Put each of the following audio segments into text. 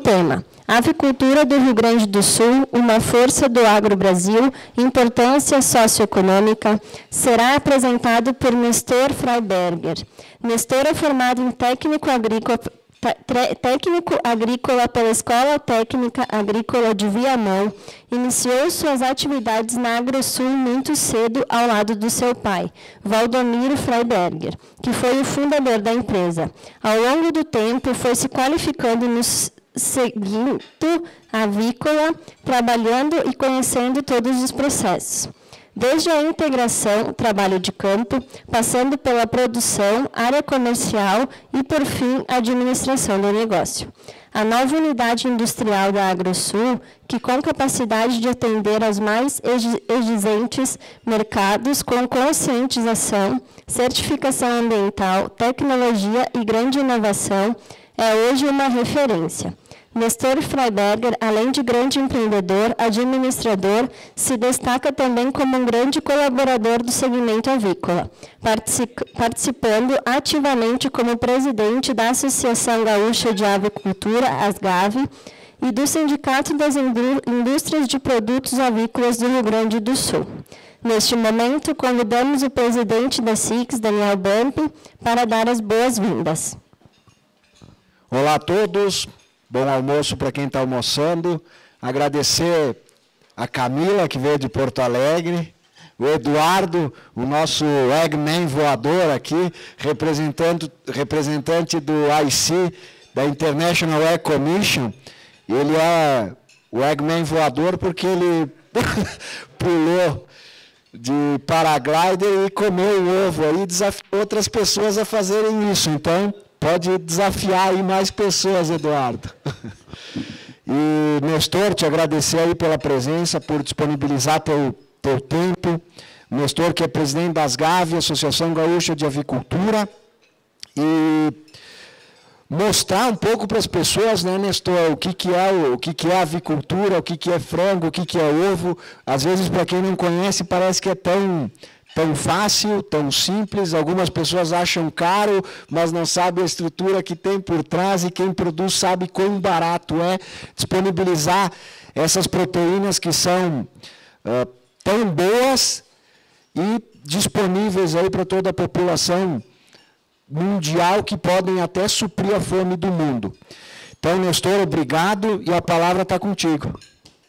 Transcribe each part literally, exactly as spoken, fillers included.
tema: Avicultura do Rio Grande do Sul, uma força do agro-Brasil, importância socioeconômica, será apresentado por Nestor Freiberger. Nestor é formado em técnico agrícola, técnico agrícola pela Escola Técnica Agrícola de Viamão. Iniciou suas atividades na AgroSul muito cedo ao lado do seu pai, Valdomiro Freiberger, que foi o fundador da empresa. Ao longo do tempo, foi se qualificando nos segmento avícola, trabalhando e conhecendo todos os processos. Desde a integração, trabalho de campo, passando pela produção, área comercial e, por fim, administração do negócio. A nova unidade industrial da AgroSul, que com capacidade de atender aos mais exigentes mercados com conscientização, certificação ambiental, tecnologia e grande inovação, é hoje uma referência. Nestor Freiberger, além de grande empreendedor, administrador, se destaca também como um grande colaborador do segmento avícola, participando ativamente como presidente da Associação Gaúcha de Avicultura, ASGAVE, e do Sindicato das Indústrias de Produtos Avícolas do Rio Grande do Sul. Neste momento, convidamos o presidente da S I C S, Daniel Bump, para dar as boas-vindas. Olá a todos. Bom almoço para quem está almoçando. Agradecer a Camila, que veio de Porto Alegre, o Eduardo, o nosso Eggman voador aqui, representante, representante do I C, da International Egg Commission. Ele é o Eggman voador porque ele pulou de paraglider e comeu o ovo aí, desafiou outras pessoas a fazerem isso. Então, pode desafiar aí mais pessoas, Eduardo. E, Nestor, te agradecer aí pela presença, por disponibilizar teu, teu tempo. Nestor, que é presidente da ASGAVE, Associação Gaúcha de Avicultura. E mostrar um pouco para as pessoas, né, Nestor, o que, que, é, o, o que, que é avicultura, o que, que é frango, o que, que é ovo. Às vezes, para quem não conhece, parece que é tão... tão fácil, tão simples, algumas pessoas acham caro, mas não sabem a estrutura que tem por trás, e quem produz sabe quão barato é disponibilizar essas proteínas que são uh, tão boas e disponíveis aí para toda a população mundial, que podem até suprir a fome do mundo. Então, Nestor, obrigado, e a palavra está contigo.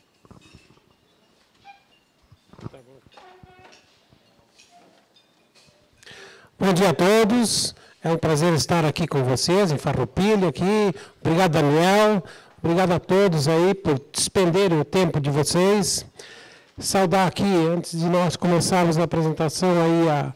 Bom dia a todos, é um prazer estar aqui com vocês, em Farroupilha, aqui. Obrigado, Daniel, obrigado a todos aí por despenderem o tempo de vocês. Saudar aqui, antes de nós começarmos a apresentação, aí a,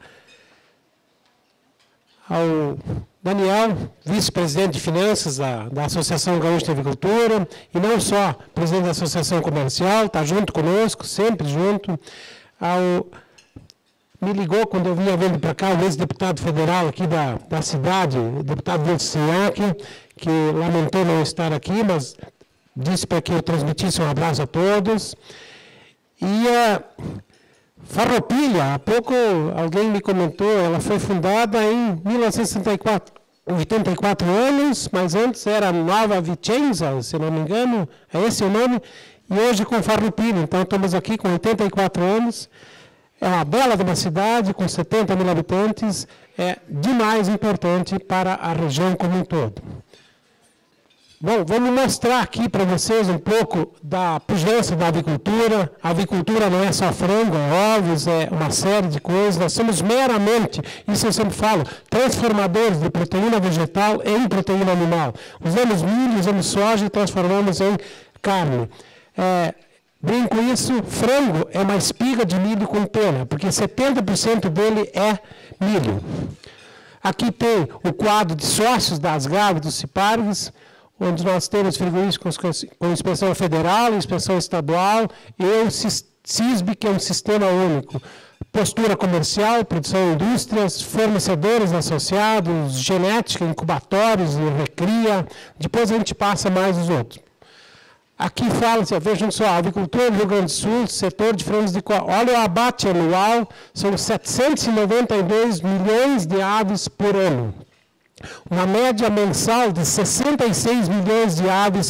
ao Daniel, vice-presidente de finanças da, da Associação Gaúcha de Avicultura, e não só presidente da Associação Comercial, está junto conosco, sempre junto, ao... Me ligou quando eu vinha vindo para cá, o ex-deputado federal aqui da, da cidade, o deputado Vilciac, que lamentou não estar aqui, mas disse para que eu transmitisse um abraço a todos. E a Farroupilha, há pouco alguém me comentou, ela foi fundada em mil novecentos e sessenta e quatro, oitenta e quatro anos, mas antes era Nova Vicenza, se não me engano, é esse o nome, e hoje com Farroupilha. Então estamos aqui com oitenta e quatro anos. É uma bela de uma cidade, com setenta mil habitantes, é demais importante para a região como um todo. Bom, vamos mostrar aqui para vocês um pouco da pujança da avicultura. A avicultura não é só frango, é ovos, é uma série de coisas. Nós somos meramente, isso eu sempre falo, transformadores de proteína vegetal em proteína animal. Usamos milho, usamos soja e transformamos em carne. É, Brinco isso, frango é uma espiga de milho com pena, porque setenta por cento dele é milho. Aqui tem o quadro de sócios das ASGAVE, dos CIPARGs, onde nós temos frigoríficos com inspeção federal, inspeção estadual, e o CISB, que é um sistema único. Postura comercial, produção e indústrias, fornecedores associados, genética, incubatórios e recria. Depois a gente passa mais os outros. Aqui fala-se, vejam só, avicultura do Rio Grande do Sul, setor de frangos de corte. Olha o abate anual, são setecentos e noventa e dois milhões de aves por ano. Uma média mensal de sessenta e seis milhões de aves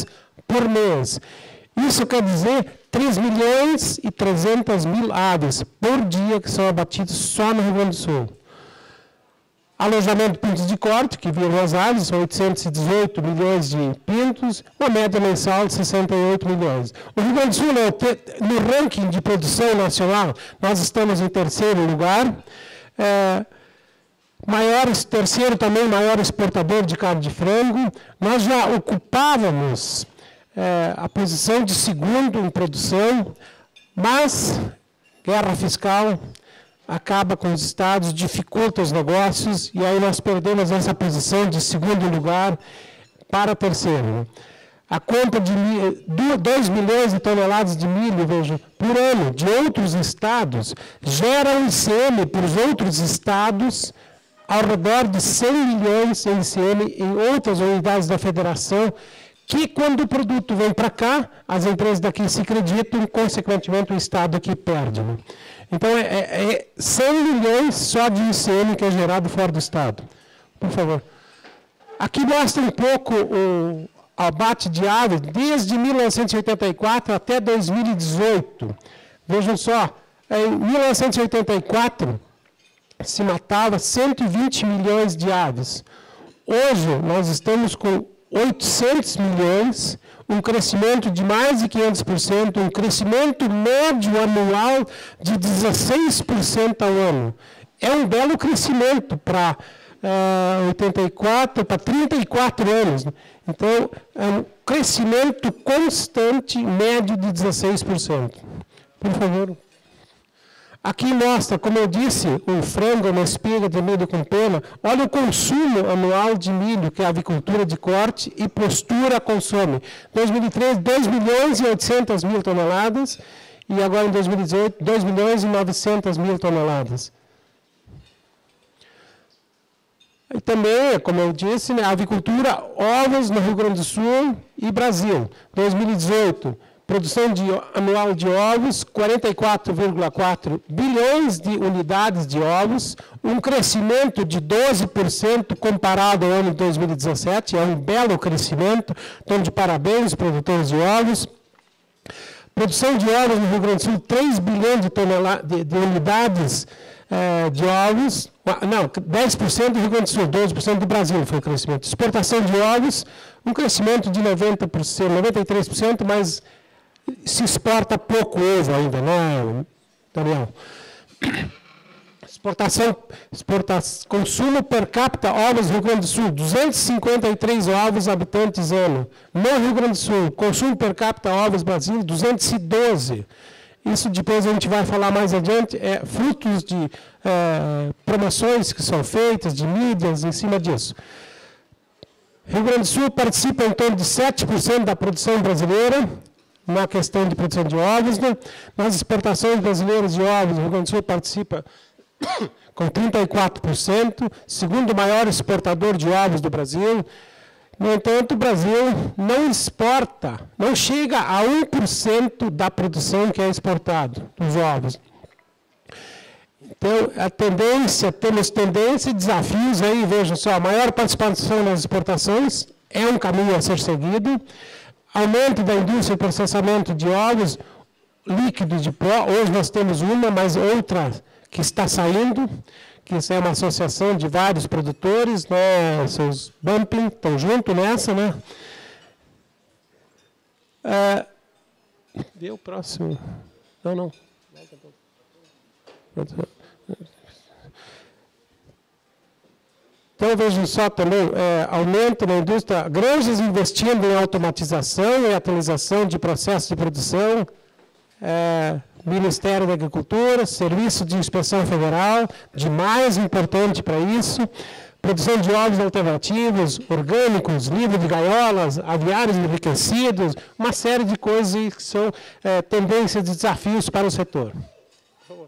por mês. Isso quer dizer três milhões e trezentas mil aves por dia que são abatidas só no Rio Grande do Sul. Alojamento de pintos de corte, que viram as aves, são oitocentos e dezoito milhões de pintos, uma média mensal de sessenta e oito milhões. O Rio Grande do Sul, no ranking de produção nacional, nós estamos em terceiro lugar. É, maior, terceiro também, maior exportador de carne de frango. Nós já ocupávamos é, a posição de segundo em produção, mas guerra fiscal acaba com os estados, dificulta os negócios, e aí nós perdemos essa posição de segundo lugar para terceiro. A compra de dois milhões de toneladas de milho, veja, por ano, de outros estados, gera um I C M para os outros estados ao redor de cem milhões de I C M em outras unidades da federação, que quando o produto vem para cá, as empresas daqui se acreditam, consequentemente o estado aqui perde. Né? Então, é, é cem milhões só de I C M que é gerado fora do estado. Por favor. Aqui mostra um pouco o abate de aves desde mil novecentos e oitenta e quatro até dois mil e dezoito. Vejam só, em mil novecentos e oitenta e quatro se matava cento e vinte milhões de aves. Hoje nós estamos com oitocentos milhões, um crescimento de mais de quinhentos por cento, um crescimento médio anual de dezesseis por cento ao ano. É um belo crescimento para uh, oitenta e quatro, para trinta e quatro anos. Então, é um crescimento constante, médio de dezesseis por cento. Por favor. Aqui mostra, como eu disse, o frango na espiga de milho com pena. Olha o consumo anual de milho que a avicultura de corte e postura consome. Em dois mil e treze, dois milhões e oitocentas mil toneladas. E agora, em dois mil e dezoito, dois milhões e novecentas mil toneladas. E também, como eu disse, né, a avicultura, ovos no Rio Grande do Sul e Brasil. dois mil e dezoito, produção de, anual de ovos, quarenta e quatro vírgula quatro bilhões de unidades de ovos, um crescimento de doze por cento comparado ao ano de dois mil e dezessete, é um belo crescimento, então de parabéns, produtores de ovos. Produção de ovos no Rio Grande do Sul, três bilhões de, de, de unidades eh, de ovos, não, dez por cento do Rio Grande do Sul, doze por cento do Brasil foi o crescimento. Exportação de ovos, um crescimento de noventa por cento, noventa e três por cento, mas se exporta pouco ovo ainda, né, Daniel? Exportação, exportação, consumo per capita, ovos no Rio Grande do Sul, duzentos e cinquenta e três ovos habitantes ano. No Rio Grande do Sul, consumo per capita, ovos Brasil, duzentos e doze. Isso depois a gente vai falar mais adiante, é frutos de é, promoções que são feitas, de mídias, em cima disso. Rio Grande do Sul participa em torno de sete por cento da produção brasileira, na questão de produção de ovos, né? Nas exportações brasileiras de ovos, o Rio Grande do Sul participa com trinta e quatro por cento, segundo maior exportador de ovos do Brasil. No entanto, o Brasil não exporta, não chega a um por cento da produção que é exportado dos ovos. Então, a tendência, temos tendência e desafios aí, vejam só, a maior participação nas exportações é um caminho a ser seguido. Aumento da indústria de processamento de ovos líquidos de pó. Hoje nós temos uma, mas outra que está saindo, que isso é uma associação de vários produtores, né, seus bumping estão junto nessa, né? Ah, deu o próximo. Não, não. Então, vejam só também, é, aumento na indústria, granjas investindo em automatização e atualização de processos de produção, é, Ministério da Agricultura, Serviço de Inspeção Federal, de mais importante para isso, produção de ovos alternativos, orgânicos, livre de gaiolas, aviários enriquecidos, uma série de coisas que são é, tendências e desafios para o setor. Por favor.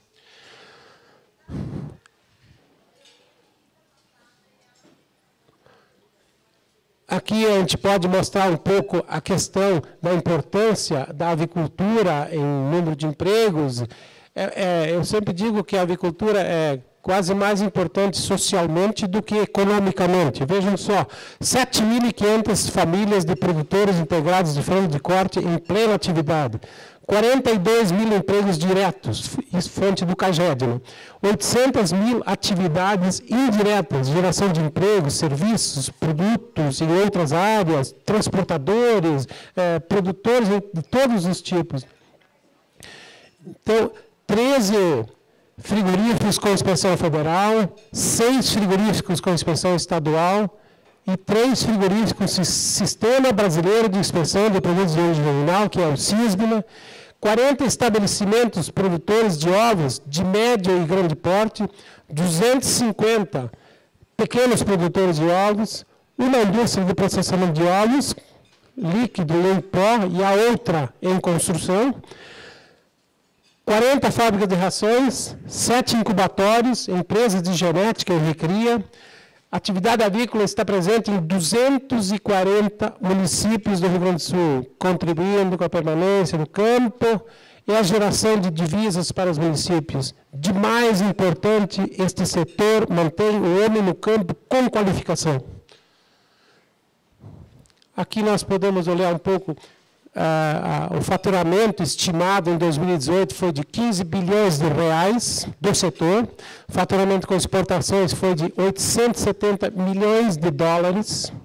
Aqui a gente pode mostrar um pouco a questão da importância da avicultura em número de empregos. É, é, eu sempre digo que a avicultura é quase mais importante socialmente do que economicamente. Vejam só, sete mil e quinhentas famílias de produtores integrados de frango de corte em plena atividade. quarenta e dois mil empregos diretos, isso fonte do CAGED, né? oitocentas mil atividades indiretas, geração de empregos, serviços, produtos em outras áreas, transportadores, eh, produtores de todos os tipos. Então, treze frigoríficos com inspeção federal, seis frigoríficos com inspeção estadual e três frigoríficos com Sistema Brasileiro de Inspeção de Produtos de Origem Animal, que é o SISBNA, quarenta estabelecimentos produtores de ovos de médio e grande porte, duzentos e cinquenta pequenos produtores de ovos, uma indústria de processamento de ovos, líquido em pó e a outra em construção, quarenta fábricas de rações, sete incubatórios, empresas de genética e recria. A atividade avícola está presente em duzentos e quarenta municípios do Rio Grande do Sul, contribuindo com a permanência do campo e a geração de divisas para os municípios. De mais importante, este setor mantém o homem no campo com qualificação. Aqui nós podemos olhar um pouco. Ah, ah, o faturamento estimado em dois mil e dezoito foi de quinze bilhões de reais do setor. O faturamento com exportações foi de oitocentos e setenta milhões de dólares.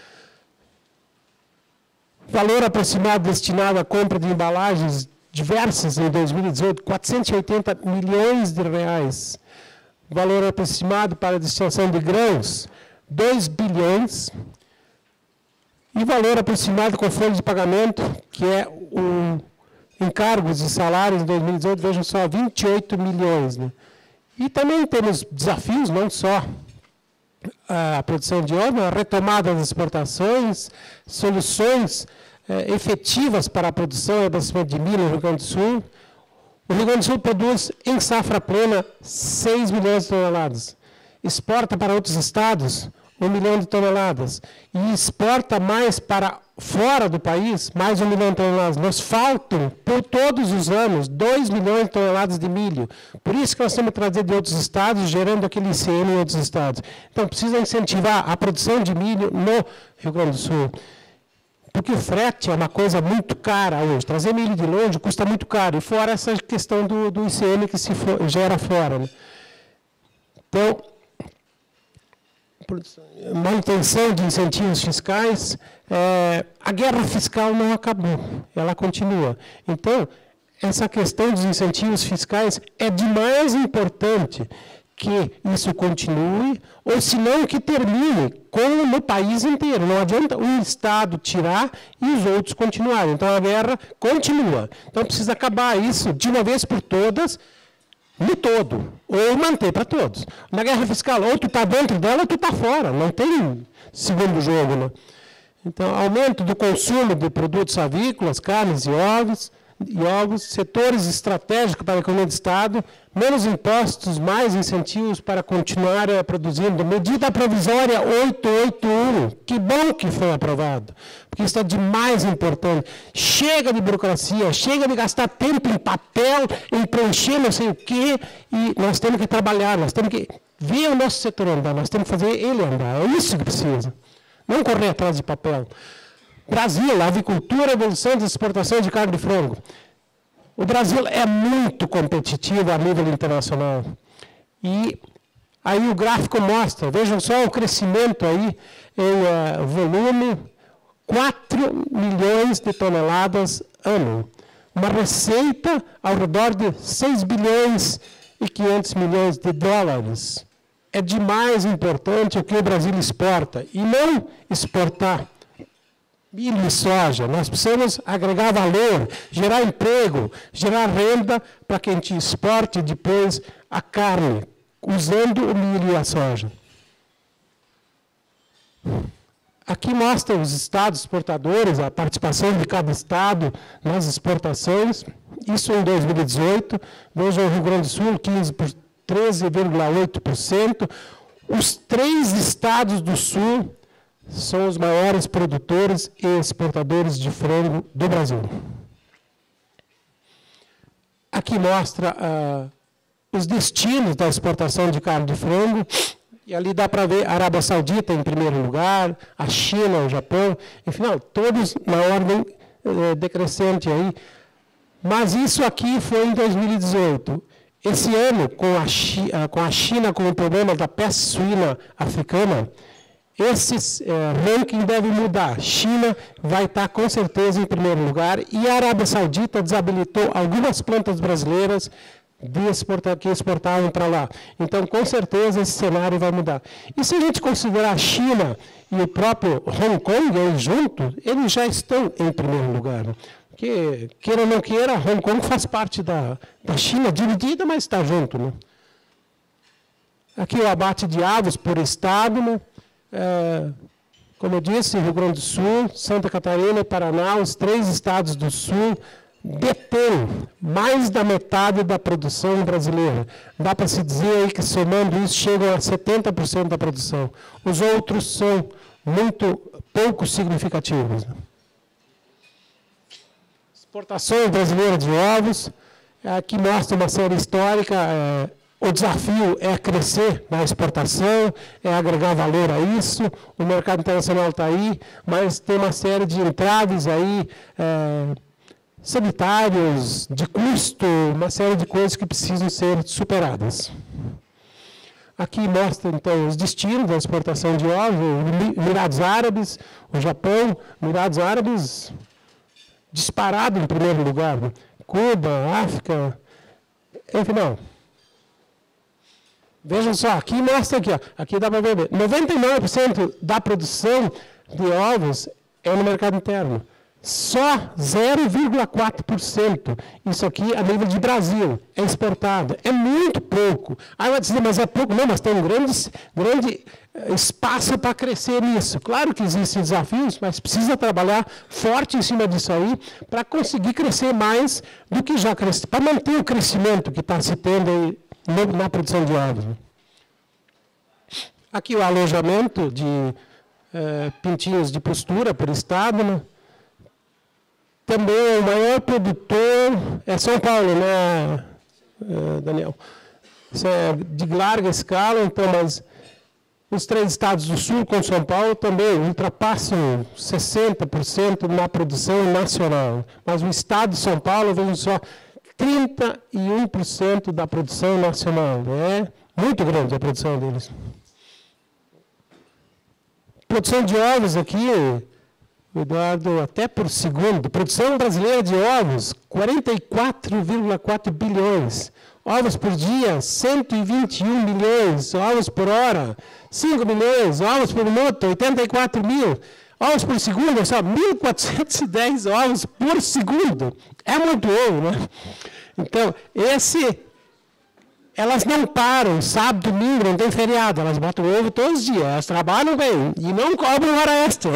Valor aproximado destinado à compra de embalagens diversas em dois mil e dezoito, quatrocentos e oitenta milhões de reais. Valor aproximado para a destinação de grãos, dois bilhões. E valor aproximado com folha de pagamento, que é o encargos e salários em dois mil e dezoito, vejam só, vinte e oito milhões. Né? E também temos desafios, não só a produção de óleo, a retomada das exportações, soluções eh, efetivas para a produção e abastecimento de milho no Rio Grande do Sul. O Rio Grande do Sul produz, em safra plena, seis milhões de toneladas. Exporta para outros estados um milhão de toneladas. E exporta mais para fora do país, mais um milhão de toneladas. Nos faltam, por todos os anos, dois milhões de toneladas de milho. Por isso que nós temos que trazer de outros estados, gerando aquele I C M em outros estados. Então, precisa incentivar a produção de milho no Rio Grande do Sul. Porque o frete é uma coisa muito cara hoje. Trazer milho de longe custa muito caro. E fora essa questão do, do I C M que se for, gera fora. Né? Então, manutenção de incentivos fiscais, é, a guerra fiscal não acabou, ela continua. Então, essa questão dos incentivos fiscais é de mais importante que isso continue, ou se não que termine, como no país inteiro. Não adianta um Estado tirar e os outros continuarem. Então, a guerra continua. Então, precisa acabar isso de uma vez por todas, no todo, ou manter para todos. Na guerra fiscal, ou tu está dentro dela ou tu está fora, não tem segundo jogo. Né? Então, aumento do consumo de produtos avícolas, carnes e ovos, e ovos, setores estratégicos para a economia do Estado, menos impostos, mais incentivos para continuar produzindo. Medida provisória oitocentos e oitenta e um, que bom que foi aprovado, porque isso é de mais importante. Chega de burocracia, chega de gastar tempo em papel, em preencher não sei o quê, e nós temos que trabalhar, nós temos que ver o nosso setor andar, nós temos que fazer ele andar, é isso que precisa, não correr atrás de papel. Brasil, avicultura, evolução das exportações de carne de frango. O Brasil é muito competitivo a nível internacional. E aí o gráfico mostra, vejam só o crescimento aí em uh, volume, quatro milhões de toneladas ano. Uma receita ao redor de seis bilhões e quinhentos milhões de dólares. É de mais importante o que o Brasil exporta, e não exportar milho e soja. Nós precisamos agregar valor, gerar emprego, gerar renda para que a gente exporte depois a carne, usando o milho e a soja. Aqui mostra os estados exportadores, a participação de cada estado nas exportações. Isso em dois mil e dezoito. Veja o Rio Grande do Sul, treze vírgula oito por cento. Os três estados do Sul são os maiores produtores e exportadores de frango do Brasil. Aqui mostra uh, os destinos da exportação de carne de frango. E ali dá para ver a Arábia Saudita em primeiro lugar, a China, o Japão, enfim, não, todos na ordem eh, decrescente aí. Mas isso aqui foi em dois mil e dezoito. Esse ano, com a, China, com a China com o problema da peste suína africana, esse eh, ranking deve mudar. China vai estar com certeza em primeiro lugar e a Arábia Saudita desabilitou algumas plantas brasileiras de exportar, que exportavam para lá. Então, com certeza, esse cenário vai mudar. E se a gente considerar a China e o próprio Hong Kong aí juntos, eles já estão em primeiro lugar. Porque, queira ou não queira, Hong Kong faz parte da, da China, dividida, mas está junto. Né? Aqui o abate de aves por estado, né? É, como eu disse, Rio Grande do Sul, Santa Catarina e Paraná, os três estados do Sul, detém mais da metade da produção brasileira. Dá para se dizer aí que, somando isso, chegam a setenta por cento da produção. Os outros são muito pouco significativos. Exportações brasileiras de ovos, aqui mostra uma série histórica. É, o desafio é crescer na exportação, é agregar valor a isso. O mercado internacional está aí, mas tem uma série de entraves aí, é, sanitários, de custo, uma série de coisas que precisam ser superadas. Aqui mostra, então, os destinos da exportação de ovos, Emirados Árabes, o Japão, Emirados Árabes disparado em primeiro lugar, né? Cuba, África, enfim, não. Vejam só, aqui mostra aqui, ó, aqui dá para ver, noventa e nove por cento da produção de ovos é no mercado interno. Só zero vírgula quatro por cento, isso aqui a nível de Brasil, é exportado. É muito pouco. Aí vai dizer, mas é pouco. Não, mas tem um grande, grande espaço para crescer nisso. Claro que existem desafios, mas precisa trabalhar forte em cima disso aí para conseguir crescer mais do que já cresceu, para manter o crescimento que está se tendo aí na produção de ovos. Aqui o alojamento de eh, pintinhos de postura por estado, né? Também o maior produtor é São Paulo, né, Daniel? Isso é de larga escala, então, mas os três estados do sul com São Paulo também ultrapassam sessenta por cento na produção nacional. Mas o estado de São Paulo, vejam só, trinta e um por cento da produção nacional. É muito grande a produção deles. Produção de ovos aqui, Eduardo, até por segundo. Produção brasileira de ovos, quarenta e quatro vírgula quatro bilhões. Ovos por dia, cento e vinte e um milhões. Ovos por hora, cinco milhões. Ovos por minuto, oitenta e quatro mil. Ovos por segundo, só mil quatrocentos e dez ovos por segundo. É muito ovo, né? Então, esse... Elas não param, sábado, domingo, não tem feriado. Elas botam ovo todos os dias. Elas trabalham bem e não cobram hora extra.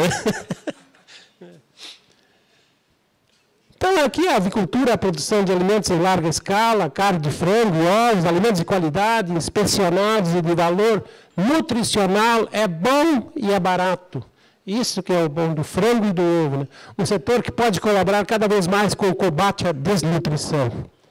Então, aqui a avicultura, a produção de alimentos em larga escala, carne de frango, ovos, alimentos de qualidade, inspecionados e de valor nutricional, é bom e é barato. Isso que é o bom do frango e do ovo. Né? Um setor que pode colaborar cada vez mais com o combate à desnutrição.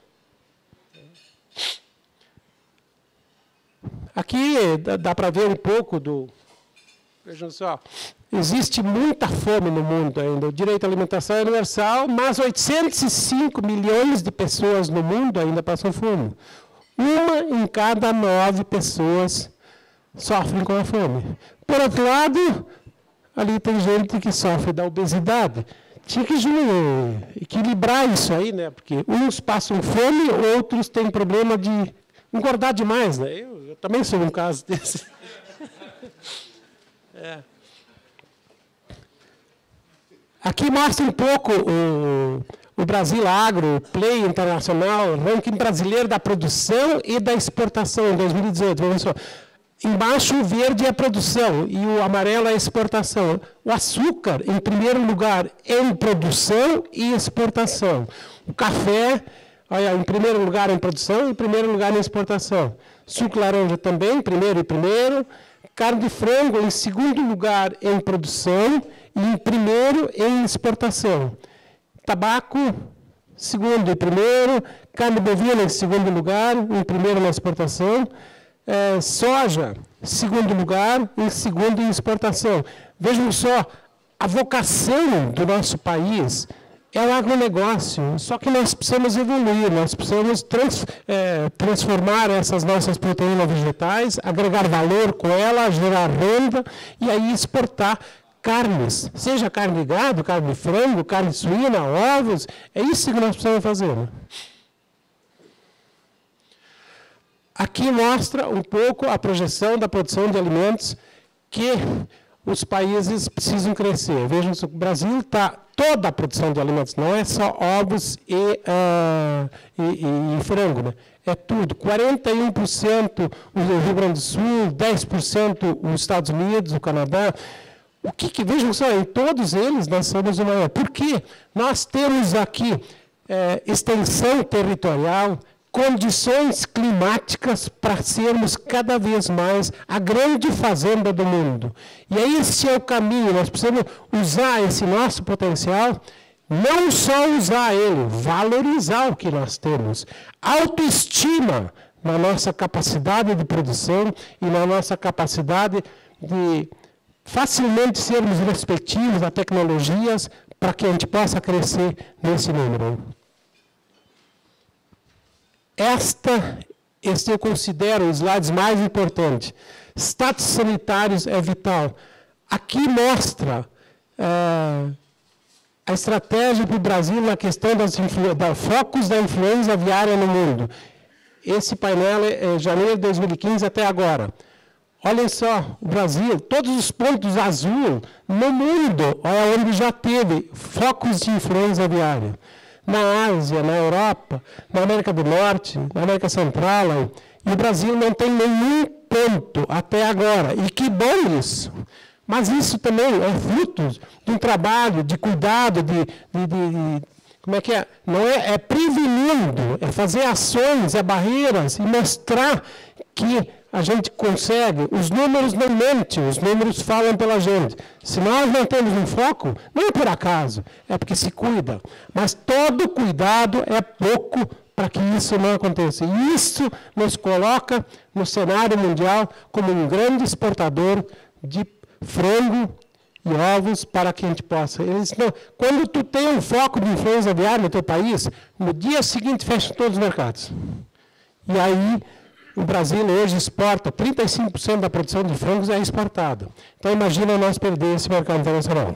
Aqui dá, dá para ver um pouco do... Vejam só. Existe muita fome no mundo ainda. O direito à alimentação é universal, mas oitocentos e cinco milhões de pessoas no mundo ainda passam fome. Uma em cada nove pessoas sofrem com a fome. Por outro lado, ali tem gente que sofre da obesidade. Tinha que equilibrar isso aí, né? Porque uns passam fome, outros têm problema de engordar demais, né? Eu, eu também sou um caso desse. É. Aqui mostra um pouco o, o Brasil Agro, o Play Internacional, ranking brasileiro da produção e da exportação em dois mil e dezoito. Vamos só. Embaixo o verde é a produção e o amarelo é a exportação. O açúcar, em primeiro lugar, em produção e exportação. O café, olha, em primeiro lugar em produção e em primeiro lugar em exportação. Suco laranja também, primeiro e primeiro. Carne de frango, em segundo lugar em produção e em primeiro em exportação. Tabaco, segundo e primeiro, carne bovina em segundo lugar, em primeiro na exportação, é, soja, segundo lugar, em segundo em exportação. Vejam só, a vocação do nosso país é o agronegócio, só que nós precisamos evoluir, nós precisamos trans, é, transformar essas nossas proteínas vegetais, agregar valor com ela, gerar renda e aí exportar carnes, seja carne de gado, carne de frango, carne suína, ovos, é isso que nós precisamos fazer. Né? Aqui mostra um pouco a projeção da produção de alimentos que os países precisam crescer. Vejam, o Brasil está, toda a produção de alimentos, não é só ovos e, uh, e, e, e frango, né? É tudo. quarenta e um por cento o Rio Grande do Sul, dez por cento os Estados Unidos, o Canadá. O que, que vejam só, em todos eles nós somos o maior. Por quê? Nós temos aqui é, extensão territorial, condições climáticas para sermos cada vez mais a grande fazenda do mundo. E esse é o caminho, nós precisamos usar esse nosso potencial, não só usar ele, valorizar o que nós temos. Autoestima na nossa capacidade de produção e na nossa capacidade de facilmente sermos respectivos a tecnologias para que a gente possa crescer nesse número. Esta, este eu considero os slides mais importantes. Status sanitários é vital. Aqui mostra é, a estratégia para o Brasil na questão das da focos da influenza aviária no mundo. Esse painel é, é janeiro de dois mil e quinze até agora. Olhem só, o Brasil, todos os pontos azul no mundo é onde já teve focos de influenza aviária. Na Ásia, na Europa, na América do Norte, na América Central. E o Brasil não tem nenhum ponto até agora. E que bom isso! Mas isso também é fruto de um trabalho, de cuidado, de, de, de como é que é? Não é, é prevenindo, é fazer ações, é barreiras e mostrar que a gente consegue. Os números não mentem, os números falam pela gente. Se nós não temos um foco, não é por acaso, é porque se cuida. Mas todo cuidado é pouco para que isso não aconteça. E isso nos coloca no cenário mundial como um grande exportador de frango e ovos para que a gente possa. Eles não, quando tu tem um foco de influenza aviária no teu país, no dia seguinte fecha todos os mercados. E aí o Brasil hoje exporta, trinta e cinco por cento da produção de frangos é exportada. Então imagina nós perder esse mercado internacional.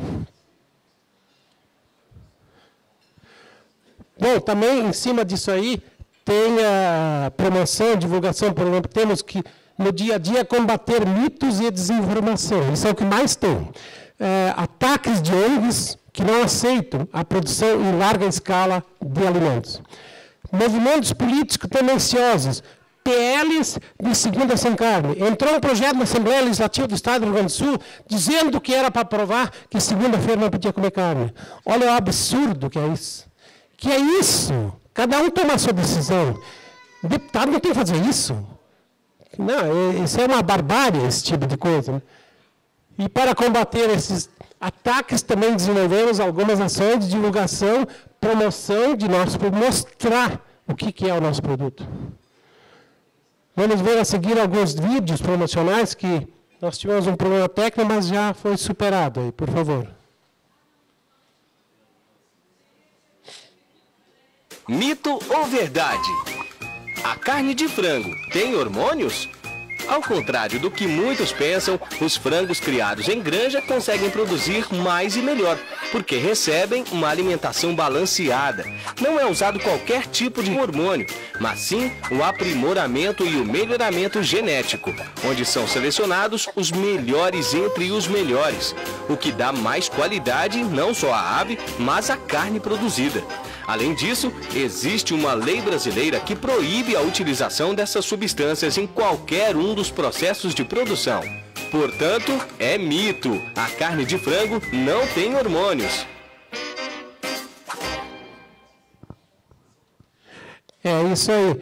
Bom, também em cima disso aí tem a promoção, divulgação, por exemplo, temos que no dia a dia combater mitos e desinformação. Isso é o que mais tem. É, ataques de O N Gs que não aceitam a produção em larga escala de alimentos. Movimentos políticos tendenciosos, P Ls de segunda sem carne. Entrou um projeto na Assembleia Legislativa do Estado do Rio Grande do Sul dizendo que era para provar que segunda-feira não podia comer carne. Olha o absurdo que é isso. Que é isso? Cada um toma a sua decisão. O deputado não tem que fazer isso. Não, isso é uma barbárie, esse tipo de coisa. Né? E para combater esses ataques, também desenvolvemos algumas ações de divulgação, promoção de nosso produto, mostrar o que, que é o nosso produto. Vamos ver a seguir alguns vídeos promocionais que nós tivemos um problema técnico, mas já foi superado aí, por favor. Mito ou verdade? A carne de frango tem hormônios? Ao contrário do que muitos pensam, os frangos criados em granja conseguem produzir mais e melhor, porque recebem uma alimentação balanceada. Não é usado qualquer tipo de hormônio, mas sim o aprimoramento e o melhoramento genético, onde são selecionados os melhores entre os melhores, o que dá mais qualidade não só à ave, mas à carne produzida. Além disso, existe uma lei brasileira que proíbe a utilização dessas substâncias em qualquer um dos processos de produção. Portanto, é mito. A carne de frango não tem hormônios. É isso aí.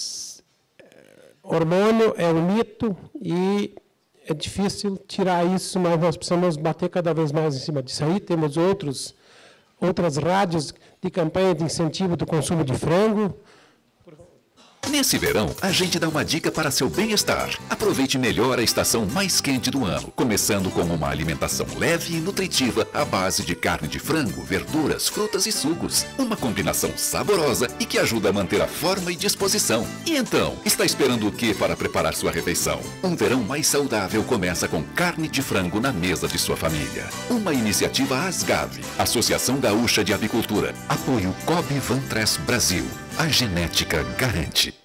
Hormônio é um mito e é difícil tirar isso, mas nós precisamos bater cada vez mais em cima disso aí. Temos outros outras rádios de campanha de incentivo do consumo de frango. Nesse verão, a gente dá uma dica para seu bem-estar. Aproveite melhor a estação mais quente do ano, começando com uma alimentação leve e nutritiva à base de carne de frango, verduras, frutas e sucos. Uma combinação saborosa e que ajuda a manter a forma e disposição. E então, está esperando o que para preparar sua refeição? Um verão mais saudável começa com carne de frango na mesa de sua família. Uma iniciativa ASGAV, Associação Gaúcha de Avicultura. Apoio Cobb Vantress Brasil. A genética garante.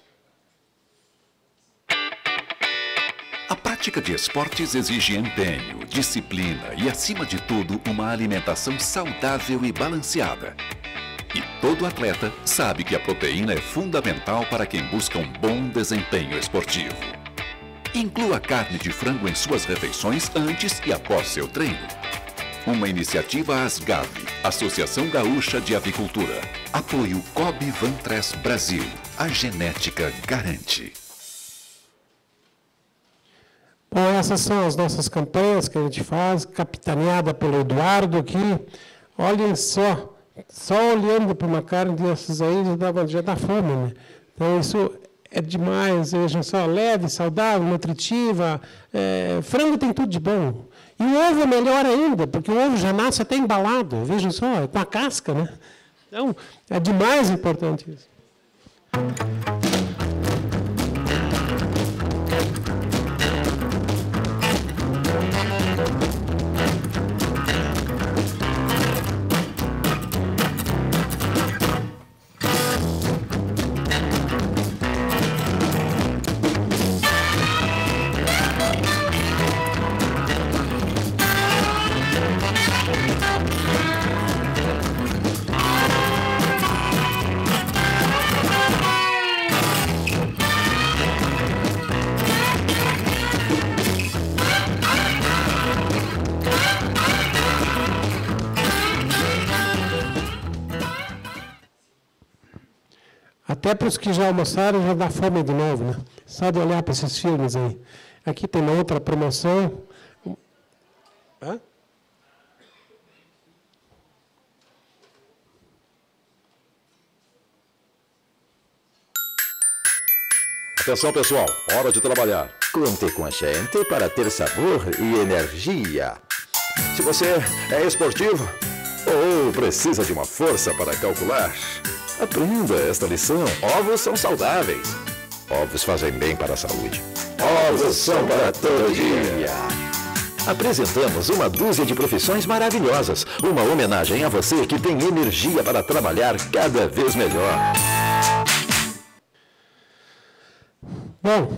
A prática de esportes exige empenho, disciplina e, acima de tudo, uma alimentação saudável e balanceada. E todo atleta sabe que a proteína é fundamental para quem busca um bom desempenho esportivo. Inclua carne de frango em suas refeições antes e após seu treino. Uma iniciativa ASGAV, Associação Gaúcha de Avicultura. Apoio Cobb Vantress Brasil. A genética garante. Bom, essas são as nossas campanhas que a gente faz, capitaneada pelo Eduardo aqui. Olhem só, só olhando para uma carne dessas aí já dá, já dá fome, né? Então, isso é demais. Vejam só, leve, saudável, nutritiva. É, frango tem tudo de bom. E o ovo é melhor ainda, porque o ovo já nasce até embalado. Vejam só, é com a casca, né? Então, é demais importante isso. Até para os que já almoçaram, já dá fome de novo, né? Só de olhar para esses filmes aí. Aqui tem uma outra promoção. Hã? Atenção, pessoal, hora de trabalhar. Conte com a gente para ter sabor e energia. Se você é esportivo ou precisa de uma força para calcular, aprenda esta lição. Ovos são saudáveis. Ovos fazem bem para a saúde. Ovos são para todo dia. Apresentamos uma dúzia de profissões maravilhosas. Uma homenagem a você que tem energia para trabalhar cada vez melhor. Bom,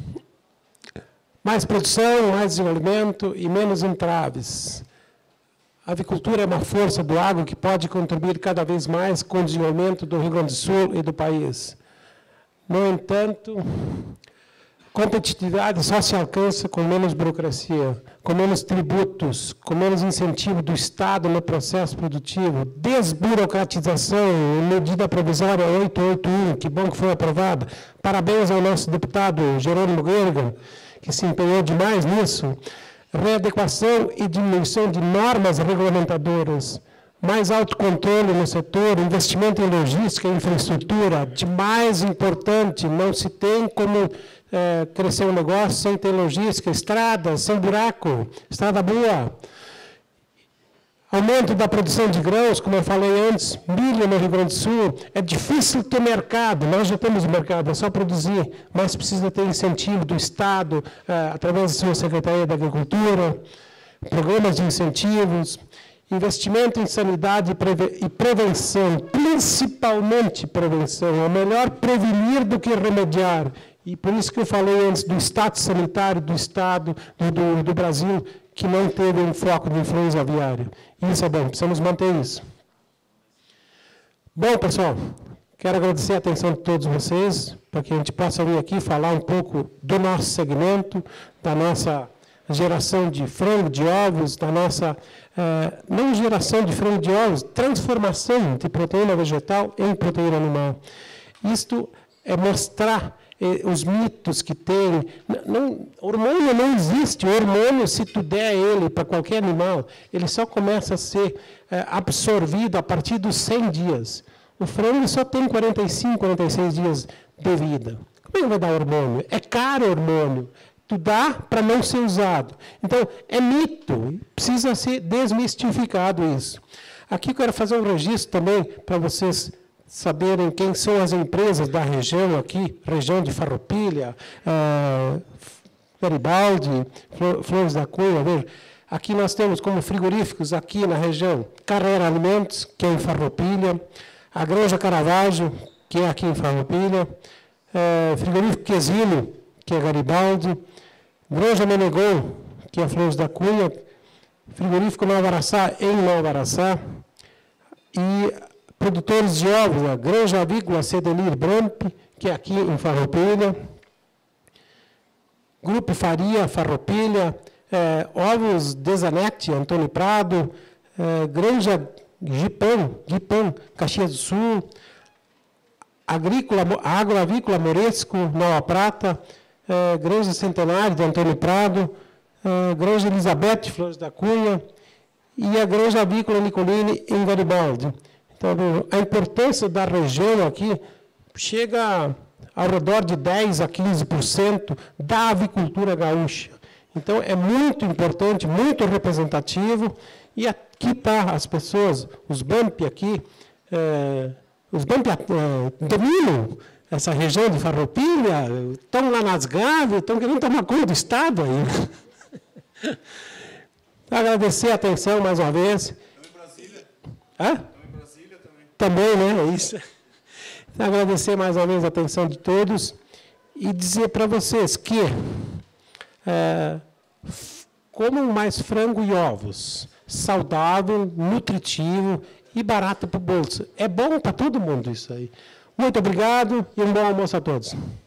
mais produção, mais desenvolvimento e menos entraves. A avicultura é uma força do agro que pode contribuir cada vez mais com o desenvolvimento do Rio Grande do Sul e do país. No entanto, competitividade só se alcança com menos burocracia, com menos tributos, com menos incentivo do Estado no processo produtivo, desburocratização, medida provisória oitocentos e oitenta e um, que bom que foi aprovada. Parabéns ao nosso deputado Jerônimo Guerra, que se empenhou demais nisso. Readequação e diminuição de normas regulamentadoras, mais autocontrole no setor, investimento em logística e infraestrutura, de mais importante, não se tem como é, crescer um negócio sem ter logística, estrada, sem buraco, estrada boa. Aumento da produção de grãos, como eu falei antes, milho no Rio Grande do Sul, é difícil ter mercado, nós já temos o mercado, é só produzir, mas precisa ter incentivo do Estado, eh, através da sua Secretaria da Agricultura, programas de incentivos, investimento em sanidade e, preve e prevenção, principalmente prevenção, é melhor prevenir do que remediar, e por isso que eu falei antes do status sanitário do Estado, do, do, do Brasil, que não teve um foco de influenza aviária. Isso é bom, precisamos manter isso. Bom, pessoal, quero agradecer a atenção de todos vocês, para que a gente possa vir aqui falar um pouco do nosso segmento, da nossa geração de frango, de ovos, da nossa, eh, não geração de frango de ovos, transformação de proteína vegetal em proteína animal. Isto é mostrar os mitos que tem. Não, hormônio não existe. O hormônio, se tu der ele para qualquer animal, ele só começa a ser é, absorvido a partir dos cem dias. O frango só tem quarenta e cinco, quarenta e seis dias de vida. Como é que vai dar hormônio? É caro o hormônio. Tu dá para não ser usado. Então, é mito. Precisa ser desmistificado isso. Aqui eu quero fazer um registro também para vocês saberem quem são as empresas da região aqui, região de Farroupilha, uh, Garibaldi, Flores da Cunha. Veja, aqui nós temos como frigoríficos aqui na região Carrera Alimentos, que é em Farroupilha, a Granja Caravaggio, que é aqui em Farroupilha, uh, frigorífico Quesilo, que é Garibaldi, Granja Menegon, que é Flores da Cunha, frigorífico Nova Araçá, em Nova Araçá, e produtores de ovos, a Granja Avícola Cedenir Bramp, que é aqui em Farroupilha, Grupo Faria, Farroupilha, eh, Ovos Desanete, Antônio Prado, eh, Granja Gipão, Gipão, Caxias do Sul, Agrícola, Agroavícola Moresco, Nova Prata, eh, Granja Centenário de Antônio Prado, eh, Granja Elizabeth, Flores da Cunha, e a Granja Avícola Nicolini, em Garibaldi. Então, a importância da região aqui chega ao redor de dez a quinze por cento da avicultura gaúcha. Então, é muito importante, muito representativo, e aqui está as pessoas, os B A M P aqui, é, os B A M P é, dominam essa região de Farroupilha, estão lá nas gaves, estão querendo tomar conta do Estado aí. Agradecer a atenção mais uma vez. Estão em Brasília. Hã? Estão em Brasília também. Também, né? É isso. Agradecer mais uma vez a atenção de todos e dizer para vocês que é, comam mais frango e ovos, saudável, nutritivo e barato para o bolso. É bom para todo mundo isso aí. Muito obrigado e um bom almoço a todos.